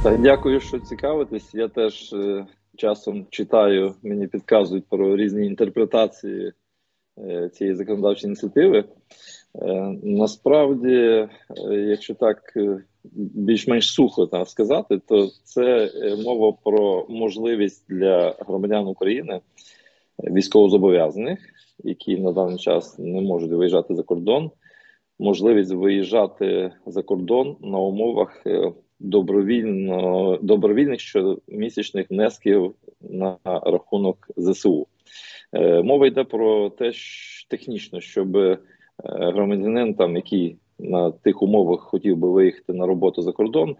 Так, дякую, що цікавитесь. Я теж часом читаю, мені підказують про різні інтерпретації цієї законодавчої ініціативи. Насправді, якщо так більш-менш сухо так сказати, то це мова про можливість для громадян України, військовозобов'язаних, які на даний час не можуть виїжджати за кордон, можливість виїжджати за кордон на умовах добровільних щомісячних внесків на рахунок ЗСУ. Мова йде про те, технічно, щоб громадянин, який на тих умовах хотів би виїхати на роботу за кордон,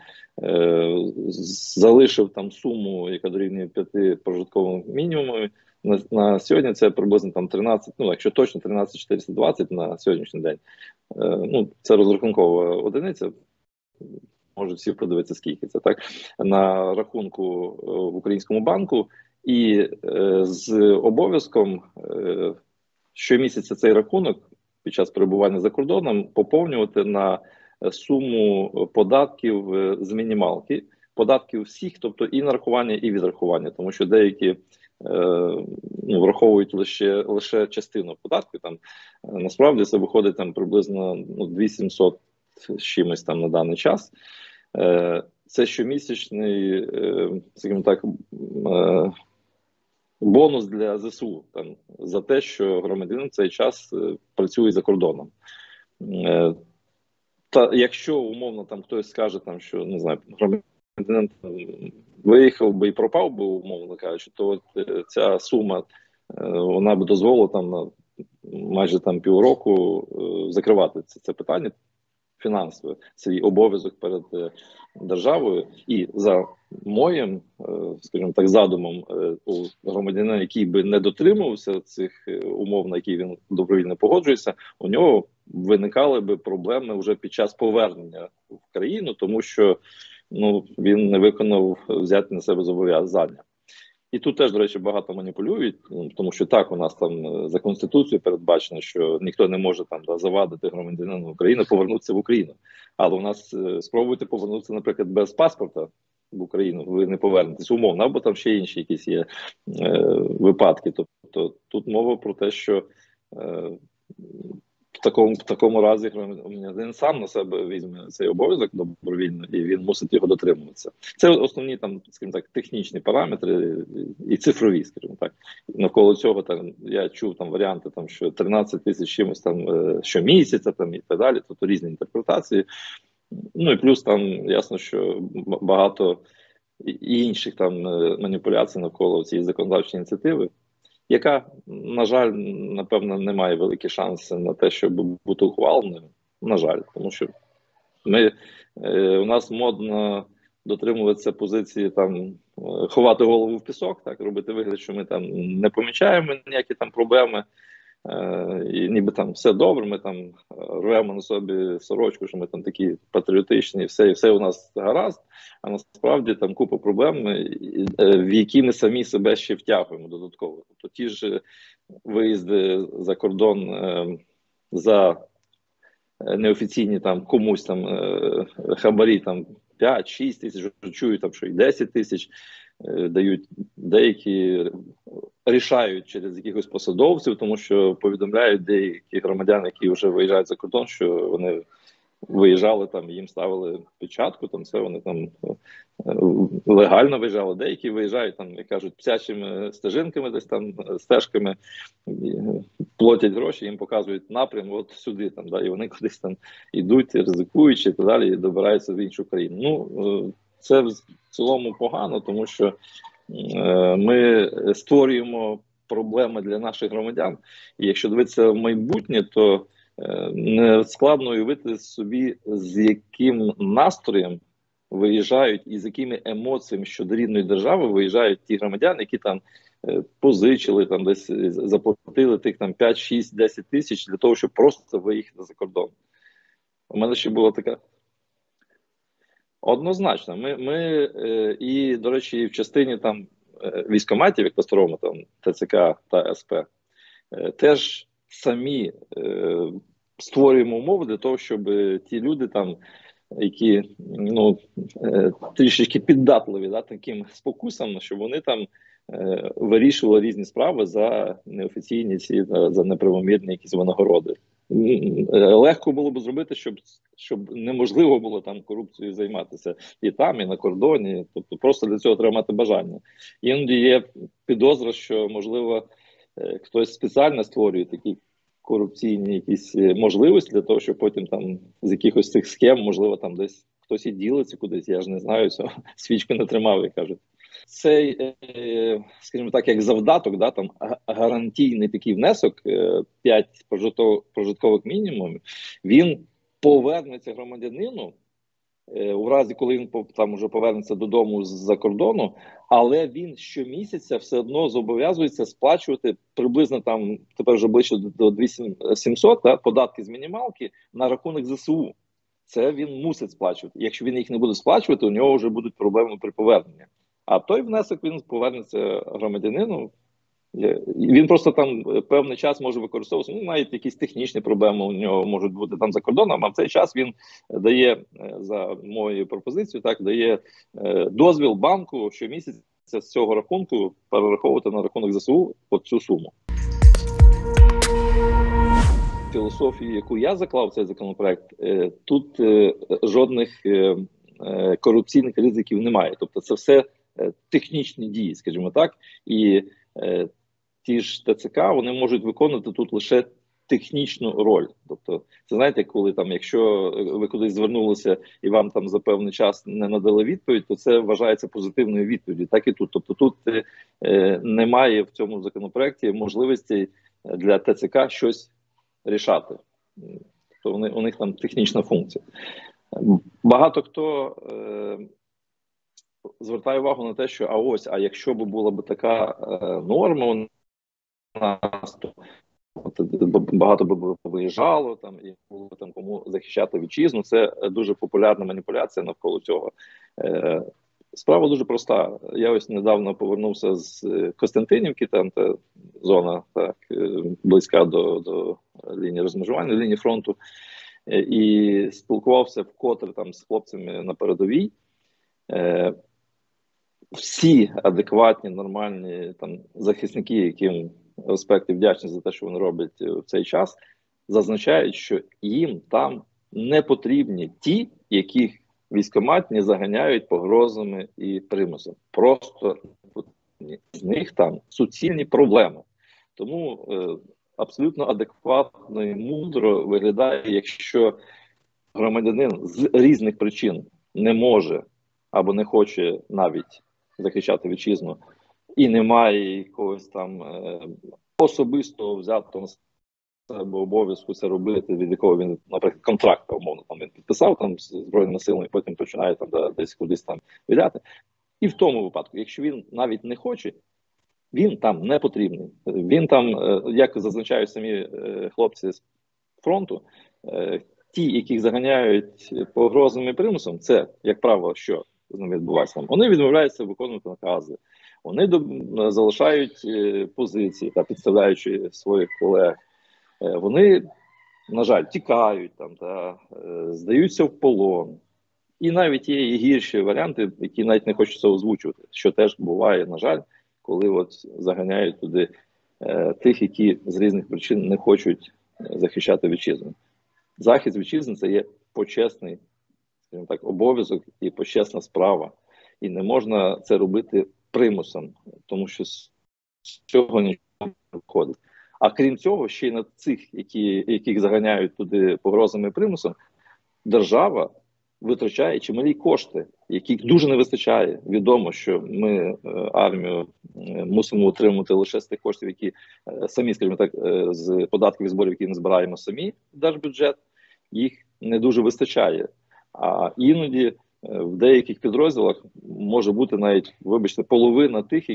залишив там суму, яка дорівнює 5 прожитковим мінімумам. На сьогодні це приблизно 13, якщо точно 13 420 на сьогоднішній день. Це розрахункова одиниця. Може всі подивитися, скільки це, так? На рахунку в українському банку. І з обов'язком щомісяця цей рахунок під час перебування за кордоном поповнювати на суму податків з мінімалки. Податків всіх, тобто і нарахування, і відрахування. Тому що деякі враховують лише частину податків. Насправді це виходить приблизно 2700 з чимось на даний час. Це щомісячний, скажімо так, бонус для ЗСУ за те, що громадянин в цей час працює за кордоном. Та якщо умовно хтось скаже, що не знаю, громадянин виїхав би і пропав би, умовно кажучи, то ця сума вона б дозволила на майже півроку закривати це питання фінансове, свій обов'язок перед державою. І за моїм, скажімо так, задумом, у громадянина, який би не дотримувався цих умов, на які він добровільно погоджується, у нього виникали би проблеми вже під час повернення в країну, тому що він не виконав взяти на себе зобов'язання. І тут теж, до речі, багато маніпулюють, тому що так, у нас за Конституцією передбачено, що ніхто не може завадити громадянину України повернутися в Україну. Але у нас спробуйте повернутися, наприклад, без паспорта в Україну, ви не повернетесь умовно, або ще інші якісь є випадки. Тобто тут мова про те, що в такому разі громадянин сам на себе візьме цей обов'язок добровільно, і він мусить його дотримуватися. Це основні скажімо так, технічні параметри і цифрові, скажімо так. Навколо цього я чув варіанти, що 13 тисяч чимось щомісяця і так далі, тобто різні інтерпретації. І плюс ясно, що багато інших маніпуляцій навколо цієї законодавчої ініціативи, яка, на жаль, напевно, не має великі шанси на те, щоб бути ухваленою. На жаль, тому що у нас модно дотримуватися позиції, ховати голову в пісок, робити вигляд, що ми не помічаємо ніякі проблеми, і ніби все добре, ми рвемо на собі сорочку, що ми такі патріотичні, і все у нас гаразд, а насправді купа проблем, в які ми самі себе ще втягуємо додатково. Тобто ті ж виїзди за кордон за неофіційні комусь хабарі 5-6 тисяч, чую, що і 10 тисяч дають, деякі рішають через якихось посадовців, тому що повідомляють деякі громадяни, які вже виїжджають за кордон, що вони виїжджали, їм ставили печатку, все вони легально виїжджали. Деякі виїжджають, як кажуть, псячими стежинками, десь стежками, платять гроші, їм показують напрям, от сюди, і вони кудись йдуть, ризикуючи і так далі, і добираються в іншу країну. Це в цілому погано, тому що ми створюємо проблеми для наших громадян. І якщо дивитися в майбутнє, то не складно уявити собі, з яким настроєм виїжджають і з якими емоціями щодо рідної держави виїжджають ті громадяни, які позичили, десь заплатили тих 5, 6, 10 тисяч для того, щоб просто виїхати за кордон. У мене ще була така... Однозначно. Ми і, до речі, в частині військкоматів, як по-старому, ТЦК та СП, теж самі створюємо умови для того, щоб ті люди які трішечки піддатливі, да, таким спокусам, що вони там вирішували різні справи за неофіційні ці, за неправомірні якісь винагороди. Легко було б зробити, щоб неможливо було там корупцією займатися і там, і на кордоні. Тобто просто для цього треба мати бажання. Іноді є підозра, що, можливо, хтось спеціально створює такі корупційні якісь можливості для того, щоб потім там з якихось цих схем, можливо, там десь хтось і ділиться кудись, я ж не знаю, цього свічку не тримав, як кажуть. Цей, скажімо так, як завдаток, да, там гарантійний такий внесок, 5 прожиткових мінімумів, він повернеться громадянину у разі, коли він там вже повернеться додому з-за кордону, але він щомісяця все одно зобов'язується сплачувати приблизно там, тепер вже ближче до 2700, да, податки з мінімалки на рахунок ЗСУ. Це він мусить сплачувати. Якщо він їх не буде сплачувати, у нього вже будуть проблеми при поверненні. А той внесок він повернеться громадянину. Він просто там певний час може використовуватися, навіть якісь технічні проблеми у нього можуть бути там за кордоном, а в цей час він дає, за моєю пропозицією, так, дає дозвіл банку щомісяця з цього рахунку перераховувати на рахунок ЗСУ от цю суму. Філософію, яку я заклав в цей законопроект, тут жодних корупційних ризиків немає. Тобто це все технічні дії, скажімо так, і ті ж ТЦК, вони можуть виконувати тут лише технічну роль. Тобто, це знаєте, коли там, якщо ви кудись звернулися і вам там за певний час не надали відповідь, то це вважається позитивною відповіддю. Так і тут. Тобто тут немає в цьому законопроекті можливості для ТЦК щось рішати. Тобто у них там технічна функція. Багато хто звертає увагу на те, що а якщо б була б така норма у нас, то багато б виїжджало там і було там кому захищати вітчизну. Це дуже популярна маніпуляція навколо цього. Справа дуже проста. Я ось недавно повернувся з Костянтинівки, там та зона так близька до лінії розмежування, лінії фронту, і спілкувався вкотре там з хлопцями на передовій. Всі адекватні, нормальні там захисники, яким респект і вдячність за те, що вони роблять в цей час, зазначають, що їм там не потрібні ті, яких військкоматні заганяють погрозами і примусом. Просто з них там суцільні проблеми. Тому абсолютно адекватно і мудро виглядає, якщо громадянин з різних причин не може або не хоче навіть захищати вітчизну і немає якогось там особистого взятого на себе обов'язку це робити, від якого він, наприклад, контракт, умовно, там він підписав там з Збройними силами, і потім починає там десь кудись там віддати. І в тому випадку, якщо він навіть не хоче, він там не потрібний. Він там, як зазначають самі хлопці з фронту, ті, яких заганяють погрозами і примусом, це, як правило, що з ними відбувається? Вони відмовляються виконувати накази, вони залишають позиції, та підставляючи своїх колег. Вони, на жаль, тікають, там, здаються в полон. І навіть є і гірші варіанти, які навіть не хочеться озвучувати, що теж буває, на жаль, коли от заганяють туди тих, які з різних причин не хочуть захищати вітчизну. Захист вітчизни – це є почесний, скажімо так, обов'язок і почесна справа. І не можна це робити примусом, тому що з цього нічого не виходить. А крім цього, ще й на цих, яких заганяють туди погрозами і примусом, держава витрачає чималі кошти, яких дуже не вистачає. Відомо, що ми армію мусимо отримувати лише з тих коштів, які самі, скажімо так, з податків і зборів, які ми збираємо самі в держбюджет, їх не дуже вистачає. А іноді в деяких підрозділах може бути навіть, вибачте, половина тих,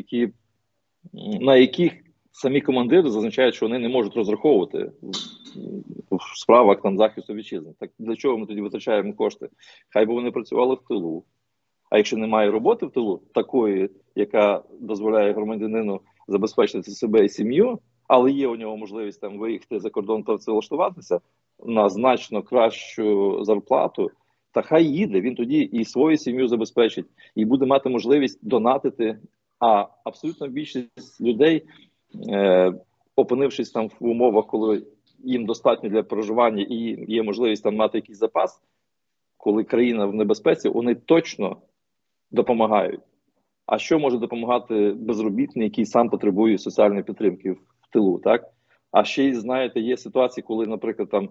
на яких самі командири зазначають, що вони не можуть розраховувати в справах там захисту вітчизни. Так для чого ми тоді витрачаємо кошти? Хай би вони працювали в тилу. А якщо немає роботи в тилу, такої, яка дозволяє громадянину забезпечити себе і сім'ю, але є у нього можливість там виїхати за кордон працевлаштуватися на значно кращу зарплату, та хай їде, він тоді і свою сім'ю забезпечить, і буде мати можливість донатити. А абсолютно більшість людей, опинившись там в умовах, коли їм достатньо для проживання і є можливість там мати якийсь запас, коли країна в небезпеці, вони точно допомагають. А що може допомагати безробітний, який сам потребує соціальної підтримки в тилу, так? А ще й, знаєте, є ситуації, коли, наприклад, там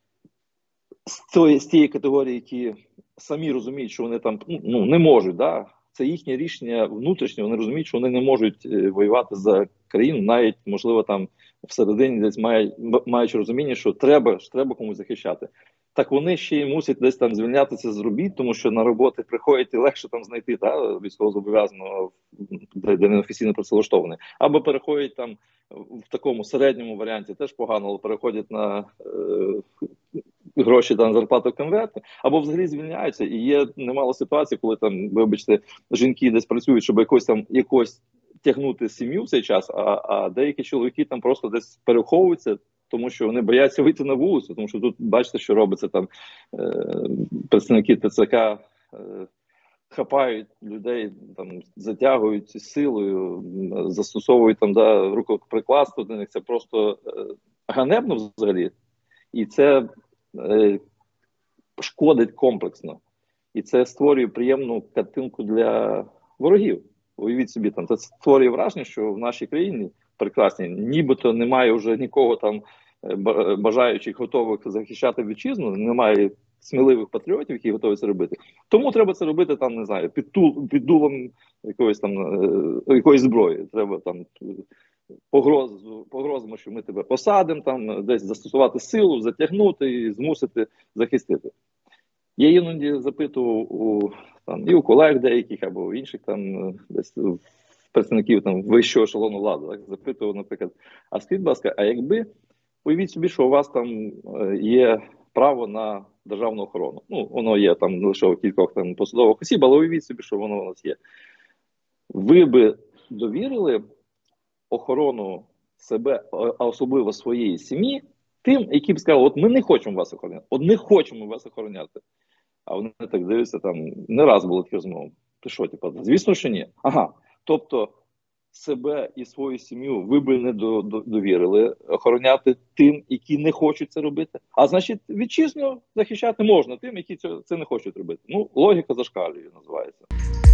з тієї категорії, які самі розуміють, що вони там не можуть, да? Це їхнє рішення внутрішнє, вони розуміють, що вони не можуть воювати за країну, навіть, можливо, там всередині десь маючи розуміння, що треба комусь захищати. Так вони ще й мусять десь там звільнятися з робіт, тому що на роботи приходять і легше там знайти військовозобов'язаного, де він офіційно працевлаштований. Або переходять там в такому середньому варіанті, теж погано, але переходять на гроші там зарплату конверти, або взагалі звільняються. І є немало ситуацій, коли там, вибачте, жінки десь працюють, щоб якось тягнути сім'ю в цей час, а деякі чоловіки там просто десь переховуються, тому що вони бояться вийти на вулицю, тому що тут бачите, що робиться там представники ТЦК хапають людей, там затягують силою, застосовують там рукоприкладство до них. Це просто ганебно взагалі, і це шкодить комплексно, і це створює приємну картинку для ворогів. Уявіть собі, там це створює враження, що в нашій країні прекрасній нібито немає вже нікого там бажаючих, готових захищати вітчизну, немає сміливих патріотів, які готові це робити. Тому треба це робити там, не знаю, під дулом якоїсь зброї. Треба там погрозами, що ми тебе посадимо, там десь застосувати силу, затягнути і змусити захистити. Я іноді запитував і у колег деяких, або у інших там десь представників там вищого ешелону влади, так, запитував, наприклад, а скажіть, будь ласка, а якби, уявіть собі, що у вас там є право на державну охорону. Ну, воно є там лише у кількох там посадових осіб, але уявіть собі, що воно у нас є. Ви би довірили охорону себе, а особливо своєї сім'ї, тим, які б сказали, от ми не хочемо вас охороняти, от не хочемо вас охороняти. А вони так дивляться, там не раз було такі розмови. Ти що, типа, звісно, що ні. Ага. Тобто себе і свою сім'ю ви би не довірили охороняти тим, які не хочуть це робити. А значить, вітчизну захищати можна тим, які це не хочуть робити. Ну, логіка зашкалює, називається.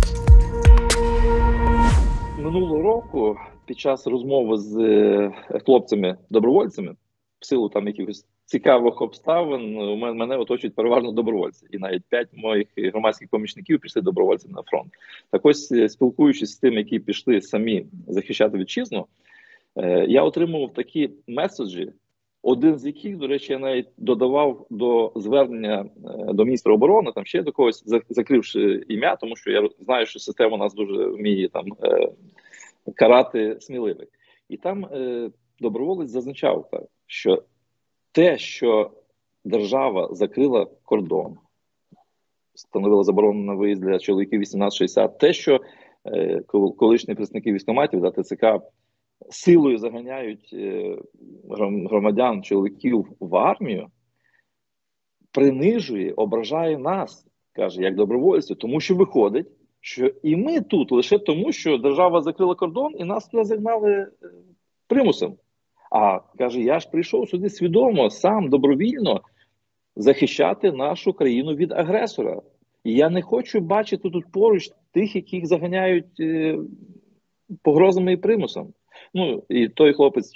Минулого року під час розмови з хлопцями-добровольцями, в силу там якихось цікавих обставин, мене оточують переважно добровольці. І навіть 5 моїх громадських помічників пішли добровольцями на фронт. Так ось, спілкуючись з тим, які пішли самі захищати вітчизну, я отримував такі меседжі, один з яких, до речі, я навіть додавав до звернення до міністра оборони, там ще до когось, закривши ім'я, тому що я знаю, що система у нас дуже вміє там карати сміливих. І там доброволець зазначав, так, що те, що держава закрила кордон, встановила заборону на виїзд для чоловіків 18-60, те, що колишні представники військкоматів, да, ТЦК, силою заганяють громадян, чоловіків в армію, принижує, ображає нас, каже, як добровольців, тому що виходить, що і ми тут лише тому, що держава закрила кордон і нас туди загнали примусом. А, каже, я ж прийшов сюди свідомо, сам, добровільно захищати нашу країну від агресора. І я не хочу бачити тут поруч тих, яких заганяють погрозами і примусом. Ну, і той хлопець,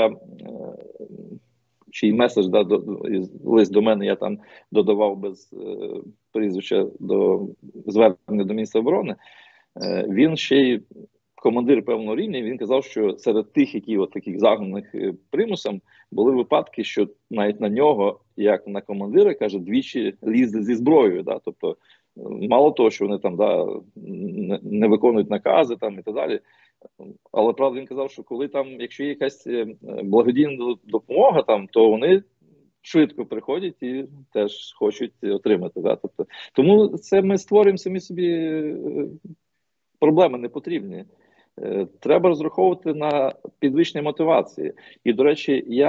чий меседж, лист до мене я там додавав без прізвища до звернення до міністра оборони, він ще й командир певного рівня, він казав, що серед тих, які от таких загнаних примусом, були випадки, що навіть на нього, як на командира, каже, двічі лізли зі зброєю. Да? Тобто, мало того, що вони там не виконують накази там, і так далі. Але, правда, він казав, що коли там, якщо є якась благодійна допомога, там, то вони швидко приходять і теж хочуть отримати. Да? Тобто, тому це ми створюємо самі собі проблеми непотрібні. Треба розраховувати на підвищення мотивації. І, до речі, я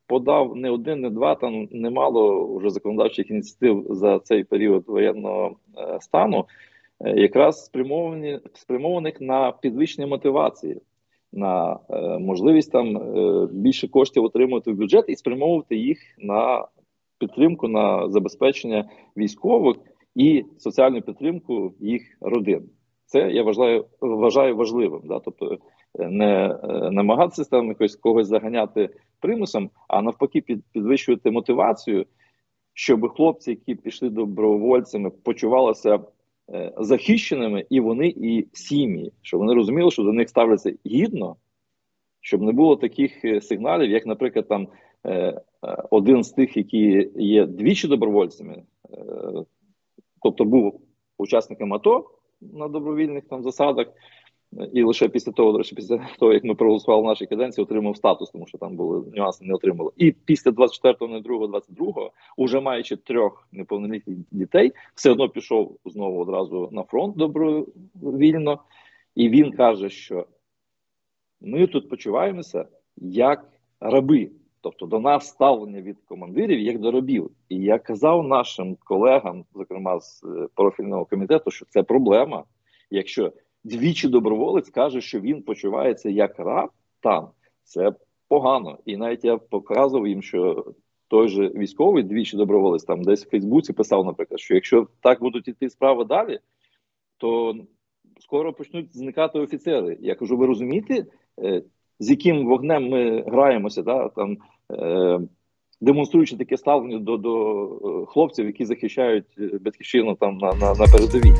подав не один, не два, там немало вже законодавчих ініціатив за цей період воєнного стану, якраз спрямованих на підвищення мотивації, на можливість там більше коштів отримувати в бюджет і спрямовувати їх на підтримку, на забезпечення військових і соціальну підтримку їх родин. Це я вважаю важливим. Да? Тобто не намагатися там якось когось заганяти примусом, а навпаки підвищувати мотивацію, щоб хлопці, які пішли добровольцями, почувалися захищеними, і вони, і сім'ї, щоб вони розуміли, що до них ставляться гідно, щоб не було таких сигналів, як, наприклад, там один з тих, які є двічі добровольцями, тобто був учасником АТО на добровільних там засадах, і лише після того, як ми проголосували в нашій каденції, отримав статус, тому що там були нюанси, не отримали. І після 24.02.22, уже маючи 3 неповнолітніх дітей, все одно пішов знову одразу на фронт добровільно. І він каже, що ми тут почуваємося як раби. Тобто до нас ставлення від командирів як до рабів. І я казав нашим колегам, зокрема з профільного комітету, що це проблема. Якщо двічі доброволець каже, що він почувається як раб там, це погано. І навіть я показував їм, що той же військовий двічі доброволець там десь в Фейсбуці писав, наприклад, що якщо так будуть йти справи далі, то скоро почнуть зникати офіцери. Я кажу, ви розумієте, з яким вогнем ми граємося, да, там, демонструючи таке ставлення до хлопців, які захищають батьківщину там на передовій.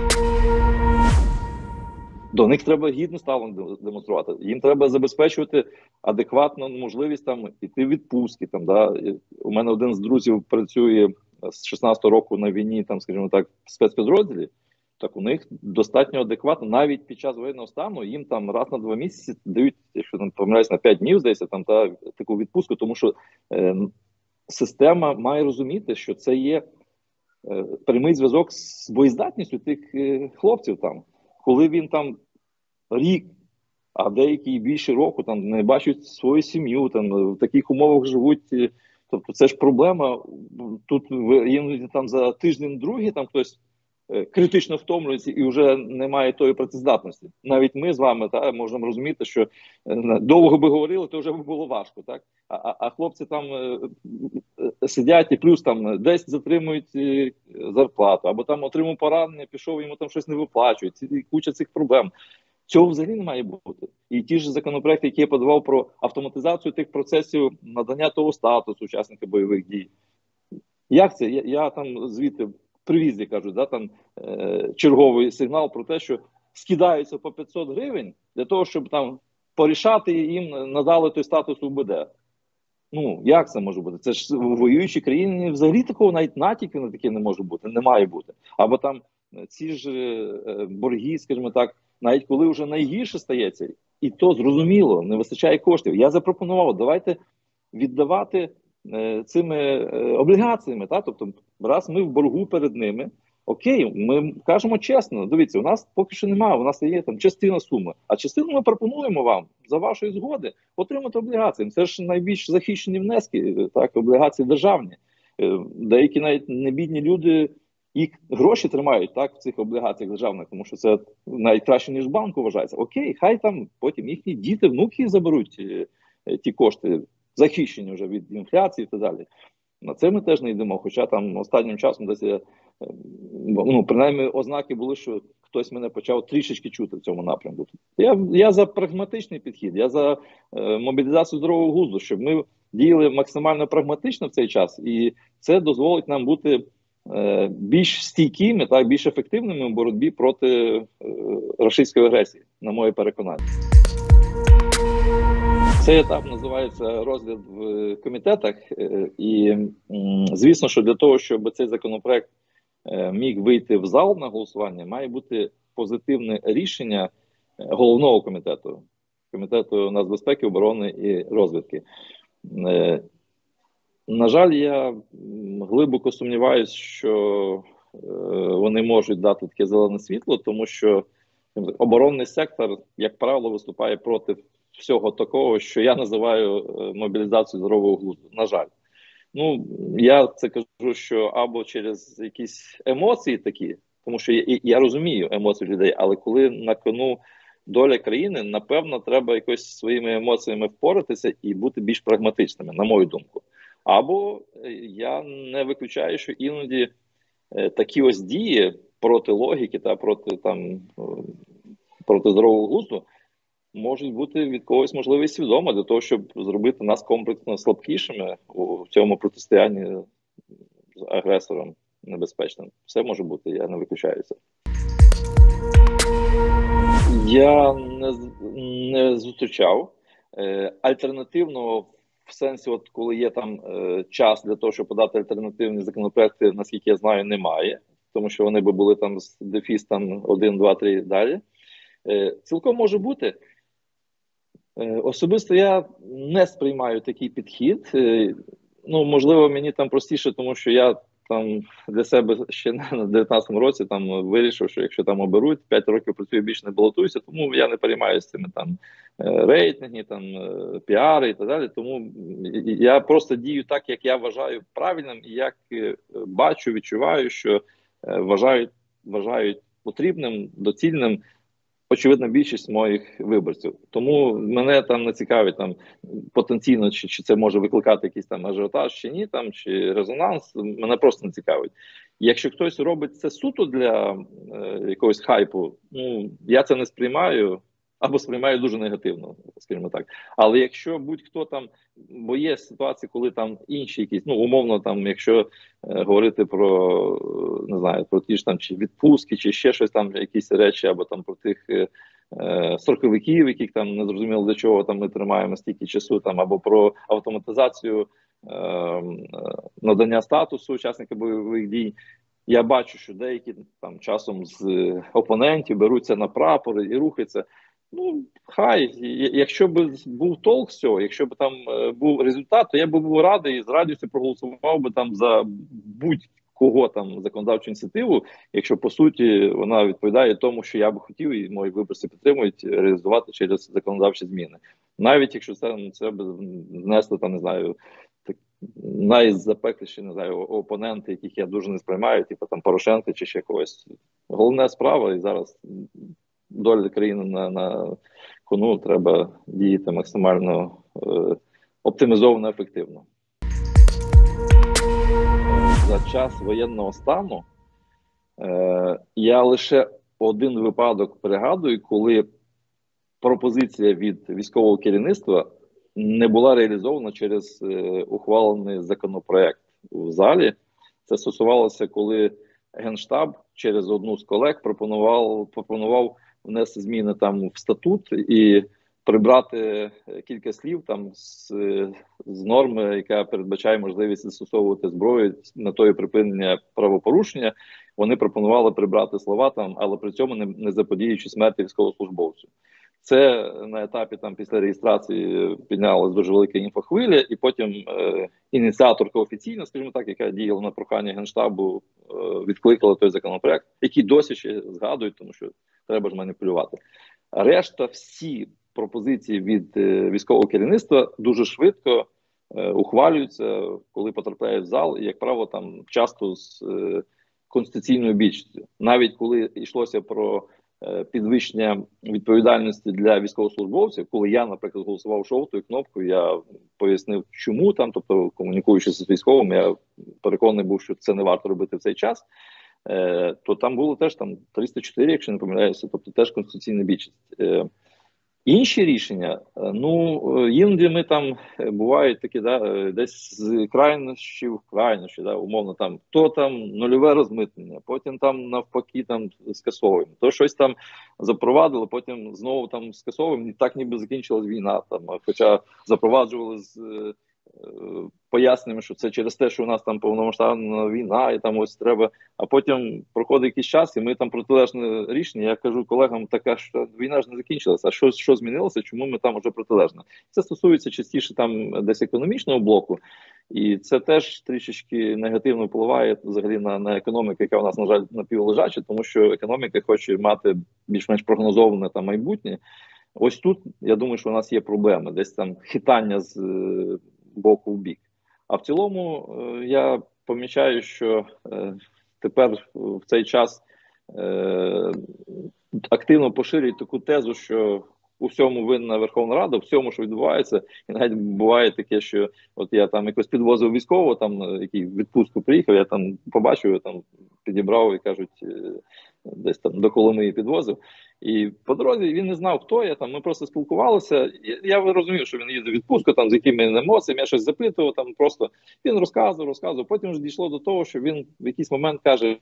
До них треба гідне ставлення демонструвати. Їм треба забезпечувати адекватну можливість там іти в відпустки. Там, да. У мене один з друзів працює з 16-го року на війні, там, скажімо так, в спецпідрозділі. Так у них достатньо адекватно, навіть під час воєнного стану, їм там раз на 2 місяці дають, якщо не помиляюсь, на 5 днів, здається, там таку відпустку, тому що система має розуміти, що це є прямий зв'язок з боєздатністю тих хлопців там. Коли він там рік, а деякі більше року там не бачать свою сім'ю, там в таких умовах живуть. Тобто це ж проблема. Тут іноді там за тиждень-другий там хтось критично втомлюється і вже немає тої працездатності. Навіть ми з вами можемо розуміти, що довго би говорили, то вже б було важко. Так? А хлопці там сидять і плюс там десь затримують зарплату, або там отримав поранення, пішов, йому там щось не виплачують, і куча цих проблем. Цього взагалі не має бути. І ті ж законопроекти, які я подавав про автоматизацію тих процесів надання того статусу учасника бойових дій. Як це? Я там звідти привіз, я кажу, да, там черговий сигнал про те, що скидаються по 500 гривень для того, щоб там порішати їм надали той статус УБД. Ну, як це може бути? Це ж в воюючій країні взагалі такого навіть натяків на таке не може бути, не має бути. Або там ці ж борги, скажімо так, навіть коли вже найгірше стається, і то зрозуміло, не вистачає коштів. Я запропонував, давайте віддавати цими облігаціями. Та? Тобто, раз ми в боргу перед ними, окей, ми кажемо чесно, дивіться, у нас поки що немає, у нас є там частина суми, а частину ми пропонуємо вам за вашої згоди отримати облігації. Це ж найбільш захищені внески, так, облігації державні. Деякі навіть небідні люди їх гроші тримають так в цих облігаціях державних, тому що це навіть краще, ніж банку вважається. Окей, хай там потім їхні діти, внуки заберуть ті кошти, захищені вже від інфляції і так далі. На це ми теж не йдемо, хоча там останнім часом десь, принаймні ознаки були, що хтось мене почав трішечки чути в цьому напрямку. Я за прагматичний підхід, я за мобілізацію здорового глузду, щоб ми діяли максимально прагматично в цей час, і це дозволить нам бути більш стійкими та більш ефективними в боротьбі проти рашистської агресії, на моє переконання. Цей етап називається розгляд в комітетах, і звісно, що для того, щоб цей законопроект міг вийти в зал на голосування, має бути позитивне рішення головного комітету, комітету нацбезпеки, оборони і розвідки. На жаль, я глибоко сумніваюся, що вони можуть дати таке зелене світло, тому що оборонний сектор, як правило, виступає проти всього такого, що я називаю мобілізацією здорового глузду. На жаль. Ну, я це кажу, що або через якісь емоції такі, тому що я розумію емоції людей, але коли на кону доля країни, напевно, треба якось своїми емоціями впоратися і бути більш прагматичними, на мою думку. Або я не виключаю, що іноді такі ось дії проти логіки та проти здорового глузду можуть бути від когось, можливо, і свідомо, для того, щоб зробити нас комплексно слабкішими у цьому протистоянні з агресором небезпечним. Все може бути, я не виключаю це. Я не зустрічав альтернативного в сенсі, от коли є там час для того, щоб подати альтернативні законопроекти, наскільки я знаю, немає, тому що вони би були там з дефіс там 1, 2, 3 далі. Цілком може бути. Особисто я не сприймаю такий підхід. Ну, можливо, мені там простіше, тому що я там для себе ще на 19-му році там вирішив, що якщо там оберуть, 5 років працюю, більше не балотуюся, тому я не переймаюся цими там рейтинги, там піари і так далі. Тому я просто дію так, як я вважаю правильним, і як бачу, відчуваю, що вважають потрібним, доцільним. Очевидно, більшість моїх виборців. Тому мене там не цікавить там потенційно, чи це може викликати якийсь там ажіотаж, чи ні, там, чи резонанс. Мене просто не цікавить. Якщо хтось робить це суто для якогось хайпу, ну, я це не сприймаю, або сприймаю дуже негативно, скажімо так. Але якщо будь-хто там, бо є ситуації, коли там інші якісь, ну, умовно, там, якщо говорити про, не знаю, про ті ж там, чи відпустки, чи ще щось там, якісь речі, або там про тих строковиків, яких там не зрозуміло для чого там ми тримаємо стільки часу, там, або про автоматизацію надання статусу учасника бойових дій. Я бачу, що деякі там часом з опонентів беруться на прапори і рухаються. Ну, хай, якщо б був толк з цього, якщо б там був результат, то я б був радий і з радістю проголосував би там за будь-кого там законодавчу ініціативу, якщо по суті вона відповідає тому, що я би хотів, і мої виборці підтримують реалізувати через законодавчі зміни. Навіть якщо це б внесли там, не знаю, найзапекліші, не знаю, опоненти, яких я дуже не сприймаю, типу там Порошенка чи ще когось. Головна справа, і зараз доля країни на кону, треба діяти максимально оптимізовано, ефективно. За час воєнного стану я лише один випадок пригадую, коли пропозиція від військового керівництва не була реалізована через ухвалений законопроект у залі. Це стосувалося, коли Генштаб через одну з колег пропонував внести зміни там в статут і прибрати кілька слів там з норми, яка передбачає можливість застосовувати зброю з метою припинення правопорушення. Вони пропонували прибрати слова там, але при цьому не заподіючи смерті військовослужбовцю. Це на етапі там після реєстрації піднялась дуже велика інфохвиля, і потім ініціаторка офіційна, скажімо так, яка діяла на прохання Генштабу, відкликала той законопроект, який досі ще згадують, тому що треба ж маніпулювати. Решта, всі пропозиції від військового керівництва дуже швидко ухвалюються, коли потрапляють в зал, і, як правило, там часто з конституційною більшістю. Навіть коли йшлося про підвищення відповідальності для військовослужбовців, коли я, наприклад, голосував жовтою кнопкою, я пояснив, чому там, тобто комунікуючи з військовим, я переконаний був, що це не варто робити в цей час, то там було теж там 304, якщо не помиляюся, тобто теж конституційна більшість. Інші рішення, ну, іноді ми там бувають такі, да, десь з крайнощів в крайнощі, да, умовно, там, то там нульове розмитнення, потім там навпаки там скасовуємо, то щось там запровадили, потім знову там скасовуємо, і так ніби закінчилась війна, там, хоча запроваджували з поясненнями, що це через те, що у нас там повномасштабна війна, і там ось треба, а потім проходить якийсь час, і ми там протилежне рішення, я кажу колегам, така, що війна ж не закінчилася, а що змінилося, чому ми там вже протилежне? Це стосується частіше там десь економічного блоку, і це теж трішечки негативно впливає взагалі на економіку, яка у нас, на жаль, напівлежача, тому що економіка хоче мати більш-менш прогнозоване там майбутнє, Ось тут, я думаю, що у нас є проблеми, десь там хитання з боку в бік. А в цілому я помічаю, що тепер в цей час активно поширюють таку тезу, що у всьому винна Верховна Рада, у всьому, що відбувається, і навіть буває таке, що от я там якось підвозив військового, там який в відпустку приїхав, я там побачив, там підібрав і кажуть, десь там до Коломиї підвозив. І по дорозі він не знав, хто я там. Ми просто спілкувалися. Я розумів, що він їде в відпустку, там з якими емоціями, я щось запитував, там просто він розказував. Потім ж дійшло до того, що він в якийсь момент каже: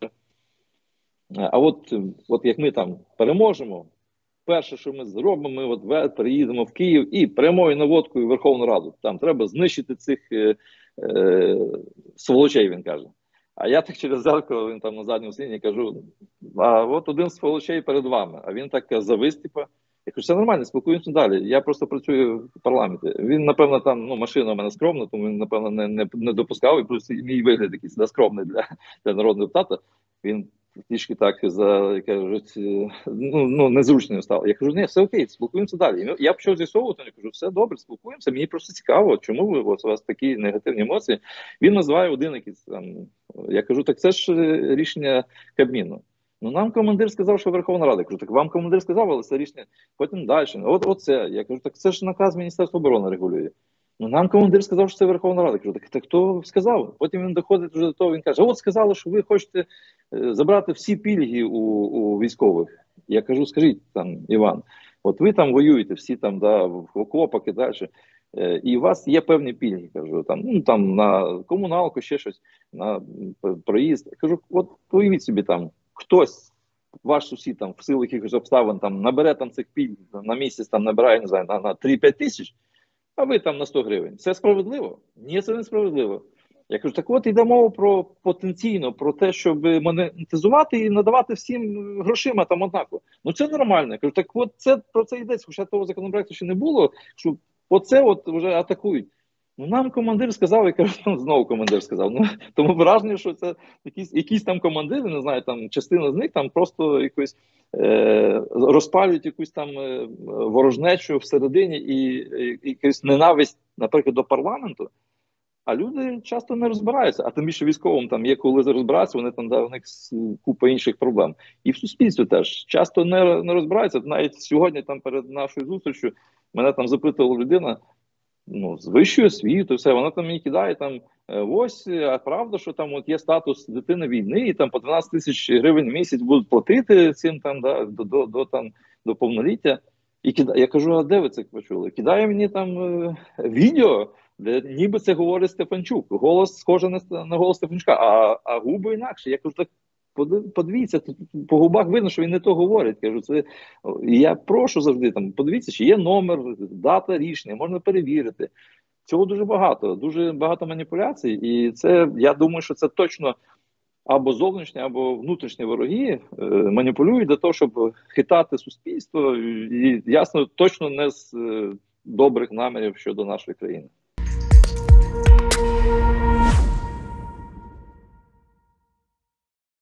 а от як ми там переможемо, перше, що ми зробимо, ми от приїдемо в Київ і прямою наводкою в Верховну Раду. Там треба знищити цих сволочей, він каже. А я так через зеркало, він там на задньому сидінні, кажу: а от один з сволочей перед вами. А він так завис, типу. Я кажу: це нормально, спілкуємося далі. Я просто працюю в парламенті. Він, напевно, там, машина у мене скромна, тому він, напевно, не допускав. І плюс мій вигляд якийсь скромний для народного депутата. Він трішки так, кажуть, незручною стало. Я кажу: ні, все окей, спілкуємося далі. Я почав з'ясовувати, я кажу: все добре, спілкуємося, мені просто цікаво, чому у вас такі негативні емоції. Він називає один якийсь там. Я кажу: так це ж рішення Кабміну. Нам командир сказав, що Верховна Рада. Я кажу: так вам командир сказав, але це рішення. Потім далі. Оце. Я кажу: так це ж наказ Міністерства оборони регулює. Нам командир сказав, що це Верховна Рада. Я кажу: так хто сказав? Потім він доходить вже до того, він каже: от сказали, що ви хочете забрати всі пільги у військових. Я кажу: скажіть там, Іван, от ви там воюєте, всі там, в окопах і далі, і у вас є певні пільги, кажу, там на комуналку, ще щось, на проїзд. Я кажу: от уявіть собі, там хтось, ваш сусід там в силу якихось обставин там набере там цих пільг, на місяць там набирає, не знаю, на 3-5 тисяч, а ви там на 100 гривень. Це справедливо? Ні, це не справедливо. Я кажу: так от йде мова про потенційно, про те, щоб монетизувати і надавати всім грошима там однаково. Це нормально. Я кажу: так от про це йдеться, хоча того законопроекту ще не було, що оце вже атакують. Нам командир сказав, я кажу: знову командир сказав. Тому враження, що це якісь там командири, не знаю, там частина з них там просто якось розпалюють якусь там ворожнечу всередині і якусь ненависть, наприклад, до парламенту. А люди часто не розбираються, а тим більше військовим там є коли розбиратися, вони там, у них купа інших проблем. І в суспільстві теж часто не розбираються. Навіть сьогодні там перед нашою зустрічю мене там запитувала людина, з вищою освітою, все, вона там мені кидає там: ось, а правда, що там от є статус дитини війни, і там по 12 тисяч гривень в місяць будуть платити цим там, до повноліття. І я кажу: а де ви це почули? Кидає мені там відео, де ніби це говорить Стефанчук. Голос схожий на голос Стефанчука, а губи інакше. Я кажу: так подивіться, тут по губах видно, що він не то говорить. Кажу: це я прошу завжди там, подивіться, чи є номер, дата рішення, можна перевірити. Цього дуже багато маніпуляцій, і це, я думаю, що це точно або зовнішні, або внутрішні вороги маніпулюють для того, щоб хитати суспільство, і ясно, точно не з добрих намірів щодо нашої країни.